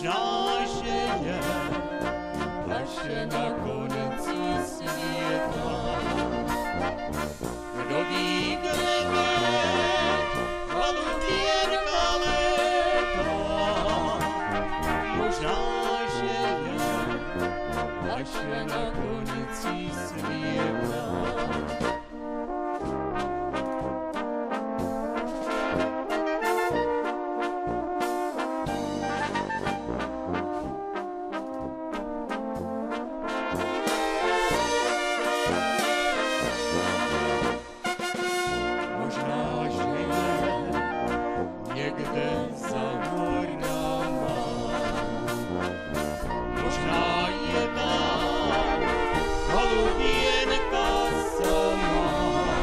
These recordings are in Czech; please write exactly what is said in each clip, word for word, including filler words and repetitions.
možná, že je až na konci světa. Kdo ví, kde je holuběrka léta, možná, že je až na konci světa. Někde za hornama, možná je tam holuběnka sama.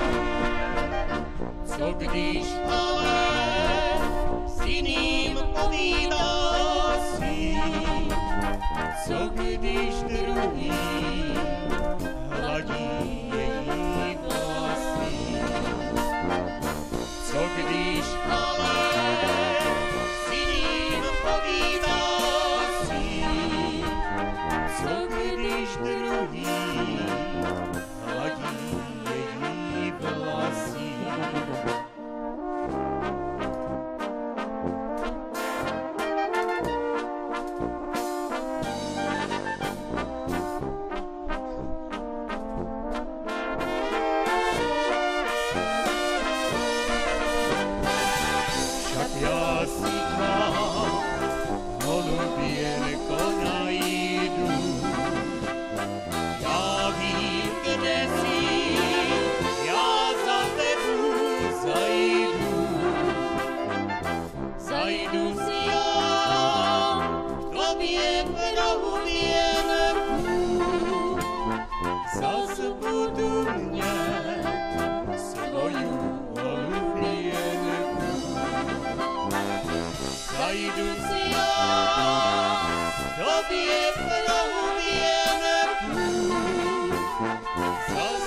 Co když ale s jiným povídá si, co když druhý hladí její vlasy, co když ale co když druhý hladí její vlasy. Však já si tam holuběnko najdu, já vím, kde jsi, já za tebou zajdu. Zajdu si já k tobě holuběnku, zas budu mět svoju holuběnku. Zajdu si já k tobě holuběnku,